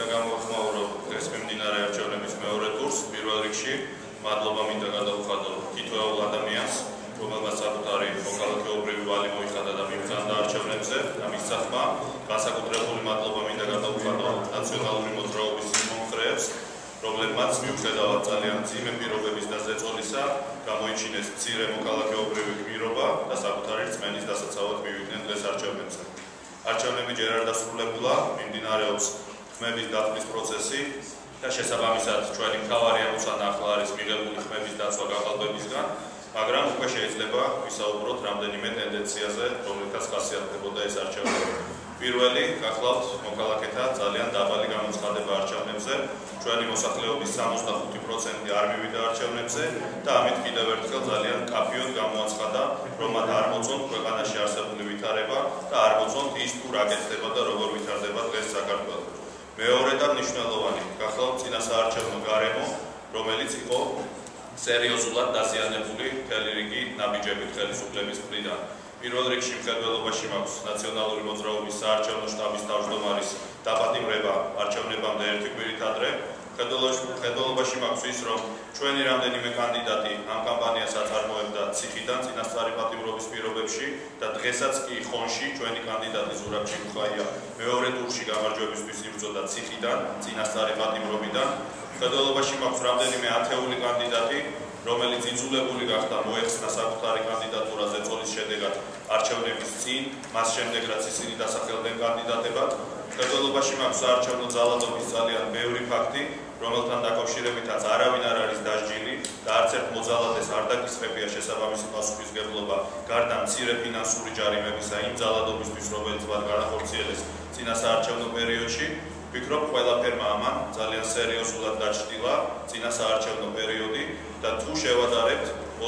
მინდა გამოვხმაურო დღეს მიმდინარე არჩევნების მეორე ტურს. პირველ რიგში მადლობა მინდა გადავუხადო თითოეულ ადამიანს, რომელმაც საკუთარი მოქალაქეობრივი ვალი მოიხადა და მიბრძანდა არჩევნებზე და მის სახმა. განსაკუთრებული მადლობა მინდა გადავუხადო ნაციონალური მოძრაობის მომხრეებს, რომლებმაც მიუხედავად ძალიან მძიმე პირობების და ზეწოლისა გამოიჩინეს მცირე მოქალაქეობრივი გმირობა და საკუთარი რწმენის დასაცავად მივიდნენ დღეს არჩევნებზე. არჩევნები ჯერ არ დასრულებულა, მიმდინარეობს ხმების დათვლის პროცესი და შესაბამისად ჩვენი მთავარი ამოცანა ახლა არის მიღებული ხმების დაცვა გაყალბებისგან, მაგრამ უკვე შეიძლება ვისაუბროთ რამდენიმე ტენდენციაზე, რომლითაც ხასიათდებოდა ეს არჩევნები. პირველი, გახლავთ მოქალაქეთა ძალიან დაბალი გამოცხადება არჩევნებზე, ჩვენი მოსახლეობის 65% არ მივიდა არჩევნებზე და ამით კიდევ ერთხელ ძალიან კაფიოდ გამოაცხადა, რომ მათ არ მოწონთ ქვეყანაში არსებული ვითარება და არ მოწონთ ის თუ რა გეცდება და როგორ ვითარდება დღეს საქართველო. მეორე და მნიშვნელოვანი, გახლავთ წინასაარჩევნო გარემო, რომელიც იყო სერიოზულად დაზიანებული მთელი რიგი ნაბიჯებით ხელისუფლების მხრიდან. პირველ რიგში მხედველობაში მაქვს ნაციონალური მოძრაობის საარჩევნო შტაბის თავმჯდომარის დაპატიმრება არჩევნებამდე ერთი კვირით ადრე. მხედველობაში მაქვს ის, რომ ჩვენი რამდენიმე კანდიდატი ამ კამპანიას აწარმოებდა ციხიდან წინასწარი პატიმრობის პირობებში და დღესაც კი ხონში ჩვენი კანდიდატი ზურაბ ჩიხაია მეორე ტურში გამარჯვებისთვის იბრძოდა ციხიდან წინასწარი პატიმრობიდან. მხედველობაში მაქვს რამდენიმე ათეული კანდიდატი, რომელიც იძულებული გახდა მოეხსნა საკუთარი კანდიდატურა ზეწოლის შედეგად არჩევნების წინ, მას შემდეგ რაც ისინი დასახელდნენ კანდიდატებად. მხედველობაში მაქვს საარჩევნო ძალადობის ძალიან ბევრი ფაქტი, რომელთან დაკავშირებითაც არავინ არ არის დასჯილი და არც ერთ მოძალადეს არ დაკისრებია შესაბამისი პასუხისმგებლობა გარდა მცირე ფინანსური ჯარიმებისა იმ ძალადობისთვის, რომელიც მათ განახორციელეს წინასაარჩევნო პერიოდში. ვფიქრობ, ყველაფერმა ამან ძალიან სერიოზულად დაჩრდილა წინასაარჩევნო პერიოდი და თუ შევადარებთ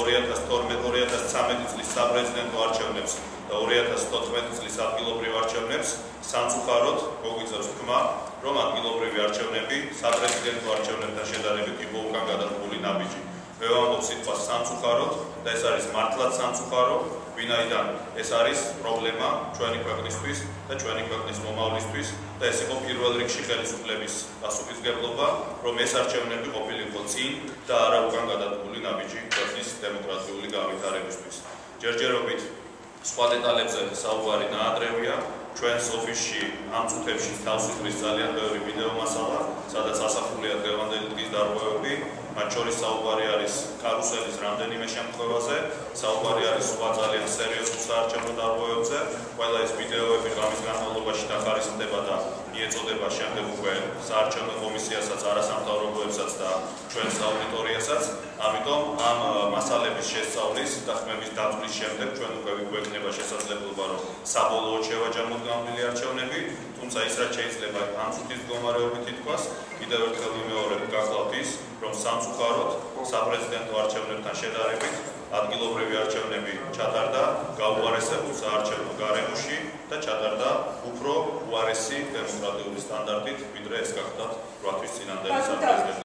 2012-2013 წლის საპრეზიდენტო არჩევნებს და 2014 წლის ადგილობრივ არჩევნებს, სამწუხაროდ მოგვიწევს თქმა, რომ ადგილობრივი არჩევნები საპრეზიდენტო არჩევნებთან შედარებით იყო უკან გადადგმული ნაბიჯი. მე ვამბობ სიტყვას სამწუხაროდ და ეს არის მართლაც სამწუხარო, ვინაიდან ეს არის პრობლემა ჩვენი ქვეყნისთვის და ჩვენი ქვეყნის მომავლისთვის და ეს იყო პირველ რიგში ხელისუფლების პასუხისმგებლობა, რომ ეს არჩევნები ყოფილიყო წინ და არა უკან გადადგმული ნაბიჯი ქვეყნის დემოკრატიული განვითარებისთვის. ჯერჯერობით სხვა დეტალებზე საუბარი დაადრევია. ჩვენს ოფისში ამ წუთებში თავს იღრის ძალიან ბევრი ვიდეო მასალა, სადაც ასახულია დღევანდელი დღის დარღვევები, მათ შორის საუბარი არის კარუსელის რამდენიმე შემთხვევაზე, საუბარი არის სხვა ძალიან სერიოზულ საარჩევნო დარღვევებზე. ყველა ეს ვიდეოები ღამის განმავლობაში დახარისხდება და მიეწოდება შემდეგ უკვე საარჩევნო კომისიასაც, არასამთავრობოებსაც და ჩვენს აუდიტორიასაც. ამიტომ ამ მასალების შესწავლის და ხმების დათვლის შემდეგ ჩვენ უკვე გვექნება შესაძლებლობა, რომ საბოლოოდ შევაჯამოთ გამართული არჩევნები, თუმცა ის რაც შეიძლება ამ წუთის მდგომარეობით ითქვას, კიდევ ერთხელ ვიმეორებ, გახლავთ ის, რომ სამწუხაროდ საპრეზიდენტო არჩევნებთან შედარებით ადგილობრივი არჩევნები ჩატარდა გაუარესებულ საარჩევნო გარემოში და ჩატარდა უფრო უარესი დემოკრატიული სტანდარტით, ვიდრე ეს გახდათ 8 თვის წინანდელი საპრეზიდენტო